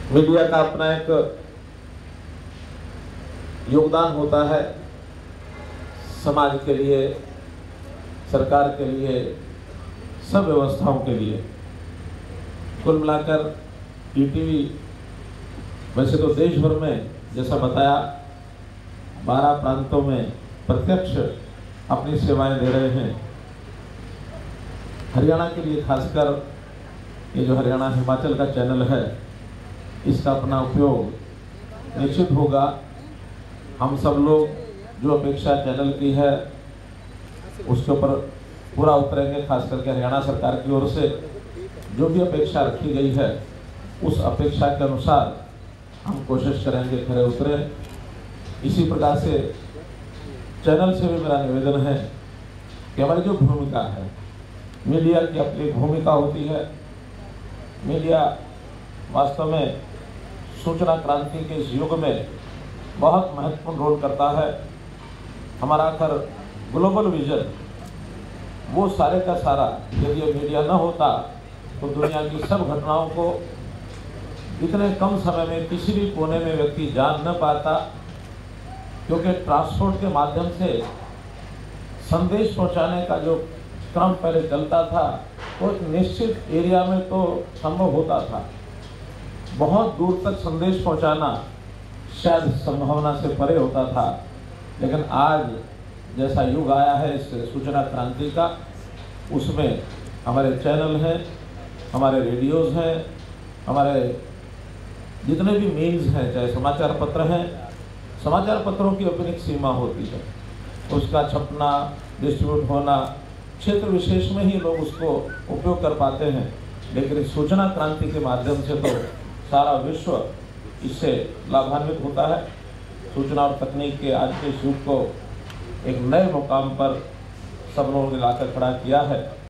Media का अपना एक योगदान होता है समाज के लिए, सरकार के लिए, सब व्यवस्थाओं के लिए। कुल मिलाकर ईटीवी वैसे तो देश भर में जैसा बताया 12 प्रांतों में प्रत्यक्ष अपनी सेवाएं दे रहे हैं। हरियाणा के लिए खासकर ये जो हरियाणा हिमाचल का चैनल है, इसका अपना उपयोग निश्चित होगा। हम सब लोग जो अपेक्षा चैनल की है उसके ऊपर पूरा उतरेंगे। खास करके हरियाणा सरकार की ओर से जो भी अपेक्षा रखी गई है उस अपेक्षा के अनुसार हम कोशिश करेंगे खरे उतरे। इसी प्रकार से चैनल से भी मेरा निवेदन है कि हमारी जो भूमिका है, मीडिया की अपनी भूमिका होती है। मीडिया वास्तव में सूचना क्रांति के इस युग में बहुत महत्वपूर्ण रोल करता है। हमारा आखिर ग्लोबल विजन वो सारे का सारा, यदि ये मीडिया न होता तो दुनिया की सब घटनाओं को इतने कम समय में किसी भी कोने में व्यक्ति जान न पाता, क्योंकि ट्रांसपोर्ट के माध्यम से संदेश पहुंचाने का जो क्रम पहले चलता था वो एक निश्चित एरिया में तो संभव होता था। बहुत दूर तक संदेश पहुंचाना शायद संभावना से परे होता था। लेकिन आज जैसा युग आया है इस सूचना क्रांति का, उसमें हमारे चैनल हैं, हमारे रेडियोज़ हैं, हमारे जितने भी मीन्स हैं, चाहे समाचार पत्र हैं, समाचार पत्रों की अपनी एक सीमा होती है। उसका छपना, डिस्ट्रीब्यूट होना क्षेत्र विशेष में ही लोग उसको उपयोग कर पाते हैं। लेकिन सूचना क्रांति के माध्यम से तो सारा विश्व इससे लाभान्वित होता है। सूचना और तकनीक के आज के इस युग को एक नए मुकाम पर सब लोगों ने लाकर खड़ा किया है।